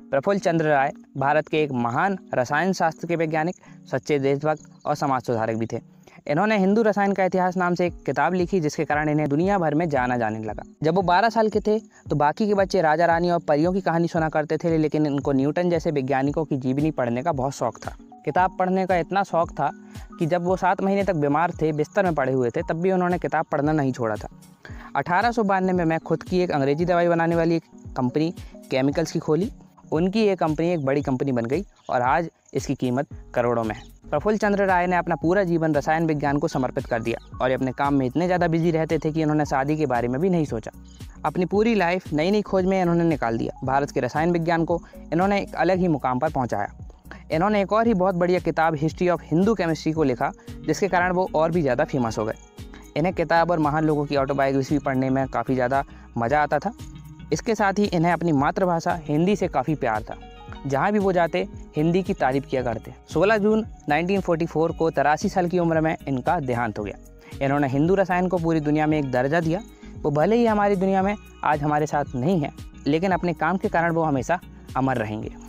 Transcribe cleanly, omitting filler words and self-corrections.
प्रफुल्ल चंद्र राय भारत के एक महान रसायन शास्त्र के वैज्ञानिक, सच्चे देशभक्त और समाज सुधारक भी थे। इन्होंने हिंदू रसायन का इतिहास नाम से एक किताब लिखी, जिसके कारण इन्हें दुनिया भर में जाना जाने लगा। जब वो 12 साल के थे तो बाकी के बच्चे राजा रानी और परियों की कहानी सुना करते थे, लेकिन इनको न्यूटन जैसे वैज्ञानिकों की जीवनी पढ़ने का बहुत शौक था। किताब पढ़ने का इतना शौक था कि जब वो 7 महीने तक बीमार थे, बिस्तर में पड़े हुए थे, तब भी उन्होंने किताब पढ़ना नहीं छोड़ा था। 1892 में खुद की एक अंग्रेजी दवाई बनाने वाली कंपनी केमिकल्स की खोली। उनकी ये कंपनी एक बड़ी कंपनी बन गई और आज इसकी कीमत करोड़ों में है। प्रफुल्ल चंद्र राय ने अपना पूरा जीवन रसायन विज्ञान को समर्पित कर दिया और ये अपने काम में इतने ज़्यादा बिजी रहते थे कि इन्होंने शादी के बारे में भी नहीं सोचा। अपनी पूरी लाइफ नई नई खोज में इन्होंने निकाल दिया। भारत के रसायन विज्ञान को इन्होंने एक अलग ही मुकाम पर पहुँचाया। इन्होंने एक और ही बहुत बढ़िया किताब हिस्ट्री ऑफ हिंदू केमिस्ट्री को लिखा, जिसके कारण वो और भी ज़्यादा फेमस हो गए। इन्हें किताब और महान लोगों की ऑटोबायोग्राफी पढ़ने में काफ़ी ज़्यादा मज़ा आता था। इसके साथ ही इन्हें अपनी मातृभाषा हिंदी से काफ़ी प्यार था। जहाँ भी वो जाते हिंदी की तारीफ किया करते। 16 जून 1944 को 83 साल की उम्र में इनका देहांत हो गया। इन्होंने हिंदू रसायन को पूरी दुनिया में एक दर्जा दिया। वो भले ही हमारी दुनिया में आज हमारे साथ नहीं है, लेकिन अपने काम के कारण वो हमेशा अमर रहेंगे।